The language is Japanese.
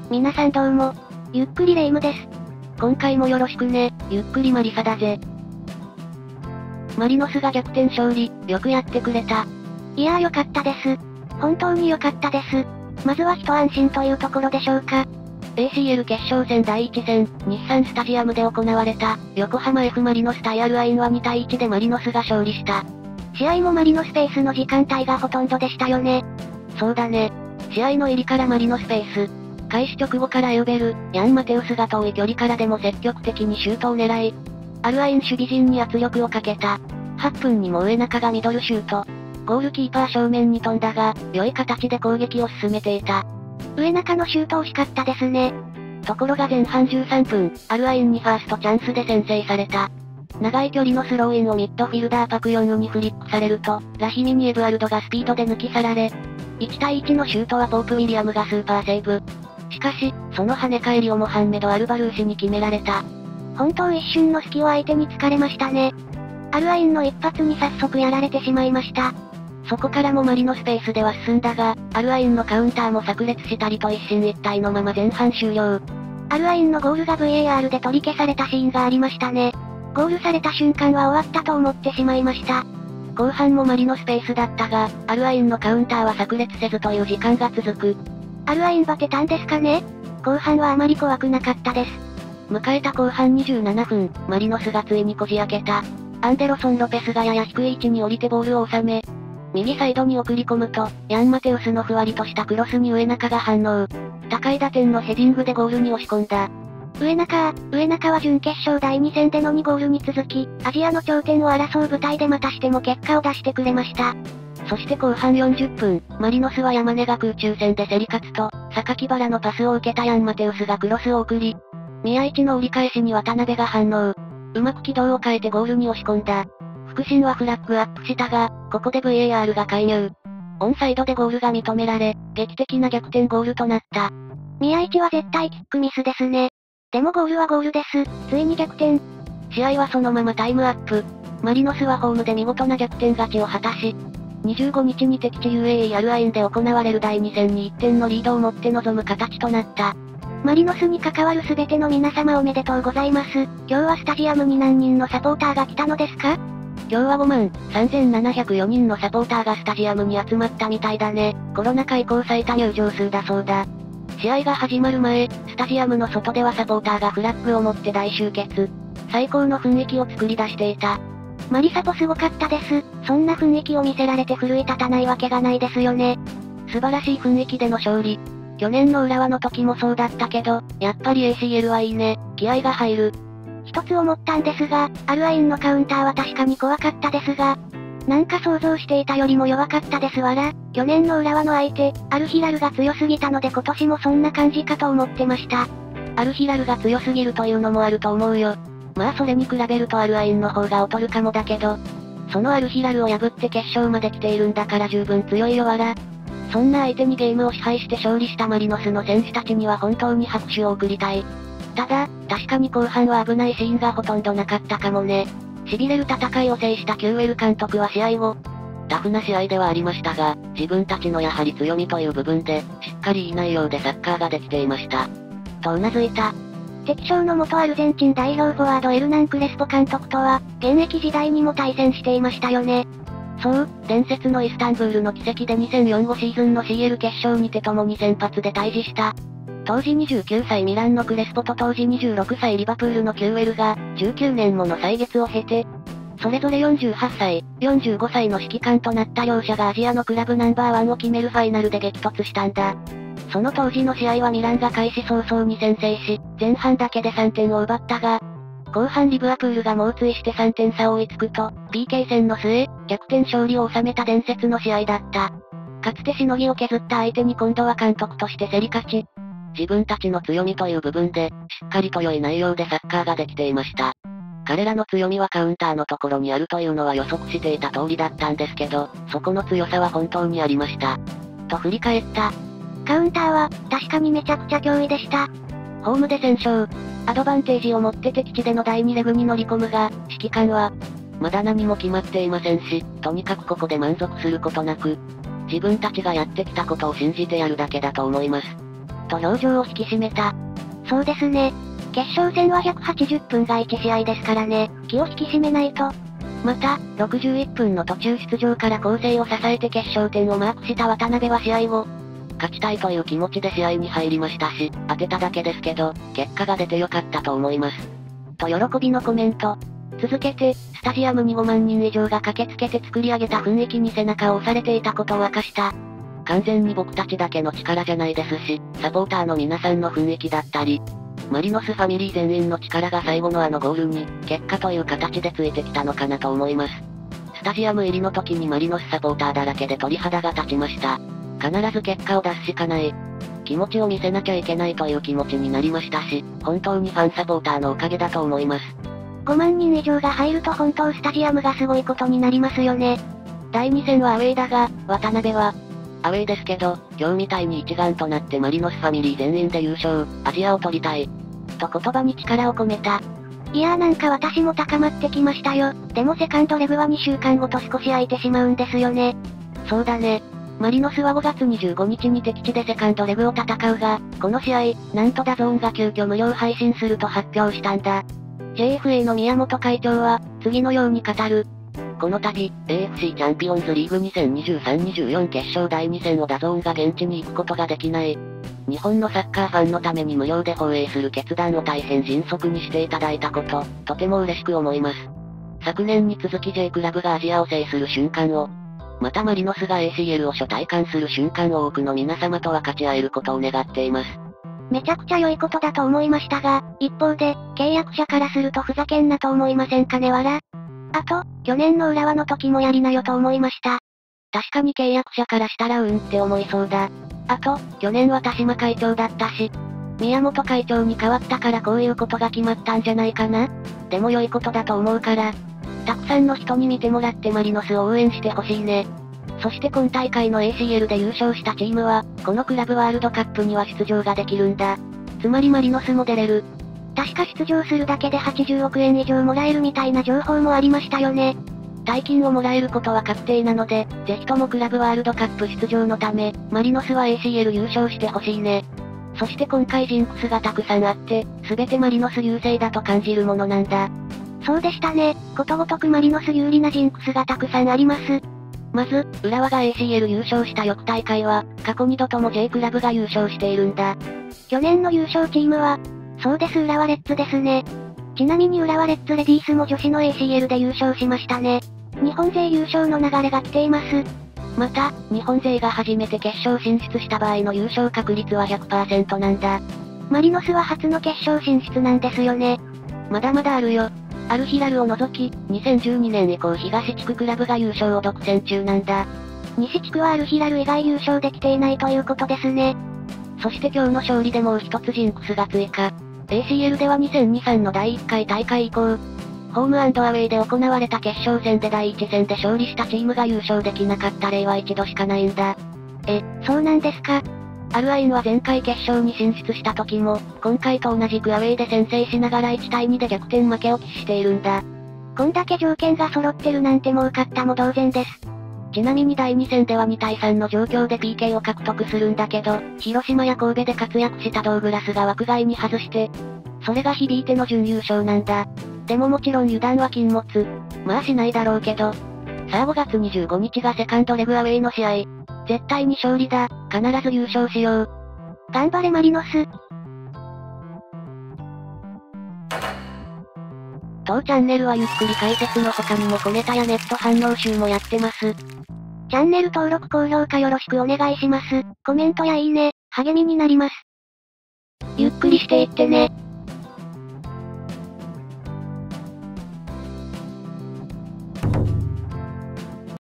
皆さんどうも。ゆっくりレ夢ムです。 今回もよろしくね、ゆっくりマリサだぜ。マリノスが逆転勝利、よくやってくれた。 いやーよかったです。本当によかったです。まずは一安心というところでしょうか。 ACL 決勝戦第1戦、日産スタジアムで行われた、横浜 F マリノス対アルアインは2対1でマリノスが勝利した。 試合もマリノスペースの時間帯がほとんどでしたよね。 そうだね。試合の入りからマリノスペース。開始直後からエウベル、ヤン・マテウスが遠い距離からでも積極的にシュートを狙い、アルアイン守備陣に圧力をかけた。8分にも上中がミドルシュート。ゴールキーパー正面に飛んだが、良い形で攻撃を進めていた。 上中のシュート惜しかったですね。 ところが前半13分、アルアインにファーストチャンスで先制された。長い距離のスローインをミッドフィルダーパクヨンウにフリックされると、ラヒミにエドアルドがスピードで抜き去られ、1対1のシュートはポープ・ウィリアムがスーパーセーブ。しかし、その跳ね返りをモハンメド・アルバルーシに決められた。 本当一瞬の隙を相手に突かれましたね。アルアインの一発に早速やられてしまいました。 そこからもマリノスペースでは進んだが、アルアインのカウンターも炸裂したりと一進一退のまま前半終了。 アルアインのゴールが VAR で取り消されたシーンがありましたね。ゴールされた瞬間は終わったと思ってしまいました。 後半もマリノスペースだったが、アルアインのカウンターは炸裂せずという時間が続く。 アルアインバテたんですかね？後半はあまり怖くなかったです。 迎えた後半27分、マリノスがついにこじ開けた。アンデロソン・ロペスがやや低い位置に降りてボールを収め、右サイドに送り込むと、ヤン・マテウスのふわりとしたクロスに上中が反応。高い打点のヘディングでゴールに押し込んだ。 上中は準決勝第2戦での2ゴールに続き、アジアの頂点を争う舞台でまたしても結果を出してくれました。 そして後半40分、マリノスは山根が空中戦で競り勝つと、榊原のパスを受けたヤン・マテウスがクロスを送り、宮市の折り返しに渡辺が反応。うまく軌道を変えてゴールに押し込んだ。副審はフラッグアップしたが、ここで VAR が介入。オンサイドでゴールが認められ、劇的な逆転ゴールとなった。 宮市は絶対キックミスですね。でもゴールはゴールです。ついに逆転。 試合はそのままタイムアップ。マリノスはホームで見事な逆転勝ちを果たし、25日に敵地 UAE アルアインで行われる第2戦に1点のリードを持って臨む形となった。 マリノスに関わる全ての皆様おめでとうございます。今日はスタジアムに何人のサポーターが来たのですか？ 今日は53,704人のサポーターがスタジアムに集まったみたいだね。コロナ禍以降最多入場数だそうだ。試合が始まる前、スタジアムの外ではサポーターがフラッグを持って大集結。最高の雰囲気を作り出していた。 マリサポすごかったです。そんな雰囲気を見せられて奮い立たないわけがないですよね。 素晴らしい雰囲気での勝利。去年の浦和の時もそうだったけど、やっぱり ACL はいいね。気合が入る。 一つ思ったんですが、アルアインのカウンターは確かに怖かったですが、なんか想像していたよりも弱かったですわら。去年の浦和の相手、アルヒラルが強すぎたので今年もそんな感じかと思ってました。 アルヒラルが強すぎるというのもあると思うよ。まあそれに比べるとアルアインの方が劣るかもだけど、そのアルヒラルを破って決勝まで来ているんだから十分強いよわら。そんな相手にゲームを支配して勝利したマリノスの選手たちには本当に拍手を送りたい。ただ、確かに後半は危ないシーンがほとんどなかったかもね。痺れる戦いを制したキューエル監督は試合後、タフな試合ではありましたが、自分たちのやはり強みという部分で、しっかりいい内容でサッカーができていました。と頷いた。 敵将の元アルゼンチン代表フォワードエルナン・クレスポ監督とは、現役時代にも対戦していましたよね。 そう、伝説のイスタンブールの奇跡で2004-5シーズンの CL 決勝にて共に先発で対峙した。当時29歳ミランのクレスポと当時26歳リバプールのキューエルが、19年もの歳月を経て、それぞれ48歳、45歳の指揮官となった両者がアジアのクラブナンバーワンを決めるファイナルで激突したんだ。その当時の試合はミランが開始早々に先制し、前半だけで3点を奪ったが、後半リブアプールが猛追して3点差を追いつくと、PK 戦の末、逆転勝利を収めた伝説の試合だった。かつてしのぎを削った相手に今度は監督として競り勝ち、自分たちの強みという部分で、しっかりと良い内容でサッカーができていました。彼らの強みはカウンターのところにあるというのは予測していた通りだったんですけど、そこの強さは本当にありました。と振り返った。 カウンターは、確かにめちゃくちゃ脅威でした。 ホームで先勝。アドバンテージを持って敵地での第2レグに乗り込むが、指揮官は、まだ何も決まっていませんし、とにかくここで満足することなく、自分たちがやってきたことを信じてやるだけだと思います。 と表情を引き締めた。 そうですね。決勝戦は180分が1試合ですからね、気を引き締めないと。 また、61分の途中出場から攻勢を支えて決勝点をマークした渡辺は試合後、勝ちたいという気持ちで試合に入りましたし、当てただけですけど、結果が出てよかったと思います。と喜びのコメント。続けて、スタジアムに5万人以上が駆けつけて作り上げた雰囲気に背中を押されていたことを明かした。完全に僕たちだけの力じゃないですし、サポーターの皆さんの雰囲気だったり、マリノスファミリー全員の力が最後のあのゴールに、結果という形でついてきたのかなと思います。スタジアム入りの時にマリノスサポーターだらけで鳥肌が立ちました。必ず結果を出すしかない。気持ちを見せなきゃいけないという気持ちになりましたし、本当にファンサポーターのおかげだと思います。 5万人以上が入ると本当スタジアムがすごいことになりますよね。 第2戦はアウェーだが、渡辺は、アウェーですけど、今日みたいに一丸となってマリノスファミリー全員で優勝、アジアを取りたい。と言葉に力を込めた。 いやーなんか私も高まってきましたよ。でもセカンドレグは2週間後と少し空いてしまうんですよね。 そうだね。マリノスは5月25日に敵地でセカンドレグを戦うが、この試合、なんとダゾーンが急遽無料配信すると発表したんだ。JFA の宮本会長は、次のように語る。この度、AFC チャンピオンズリーグ2023-24決勝第2戦をダゾーンが現地に行くことができない。日本のサッカーファンのために無料で放映する決断を大変迅速にしていただいたこと、とても嬉しく思います。昨年に続き J クラブがアジアを制する瞬間を、またマリノスが ACL を初体感する瞬間を多くの皆様と分かち合えることを願っています。 めちゃくちゃ良いことだと思いましたが、一方で、契約者からするとふざけんなと思いませんかねわら。あと、去年の浦和の時もやりなよと思いました。 確かに契約者からしたらって思いそうだ。あと、去年は田島会長だったし、宮本会長に変わったからこういうことが決まったんじゃないかな。でも良いことだと思うから、たくさんの人に見てもらってマリノスを応援してほしいね。そして今大会の ACL で優勝したチームは、このクラブワールドカップには出場ができるんだ。つまりマリノスも出れる。 確か出場するだけで80億円以上もらえるみたいな情報もありましたよね。 大金をもらえることは確定なので、ぜひともクラブワールドカップ出場のため、マリノスは ACL 優勝してほしいね。そして今回ジンクスがたくさんあって、すべてマリノス優勢だと感じるものなんだ。 そうでしたね。ことごとくマリノス有利なジンクスがたくさんあります。 まず、浦和が ACL 優勝した翌大会は、過去2度とも J クラブが優勝しているんだ。 去年の優勝チームは、そうです浦和レッズですね。ちなみに浦和レッズレディースも女子の ACL で優勝しましたね。日本勢優勝の流れが来ています。 また、日本勢が初めて決勝進出した場合の優勝確率は 100% なんだ。 マリノスは初の決勝進出なんですよね。 まだまだあるよ。アルヒラルを除き、2012年以降東地区クラブが優勝を独占中なんだ。 西地区はアルヒラル以外優勝できていないということですね。 そして今日の勝利でもう一つジンクスが追加。ACL では2023の第1回大会以降、ホーム&アウェイで行われた決勝戦で第1戦で勝利したチームが優勝できなかった例は一度しかないんだ。 そうなんですか。 アルアインは前回決勝に進出した時も、今回と同じくアウェイで先制しながら1対2で逆転負けを喫しているんだ。 こんだけ条件が揃ってるなんてもう勝ったも同然です。 ちなみに第2戦では2対3の状況で PK を獲得するんだけど、広島や神戸で活躍したドーグラスが枠外に外して、それが響いての準優勝なんだ。でももちろん油断は禁物。まあしないだろうけど。さあ5月25日がセカンドレグアウェイの試合。絶対に勝利だ。必ず優勝しよう。 頑張れマリノス。 当チャンネルはゆっくり解説の他にも小ネタやネット反応集もやってます。 チャンネル登録高評価よろしくお願いします。コメントやいいね、励みになります。 ゆっくりしていってね。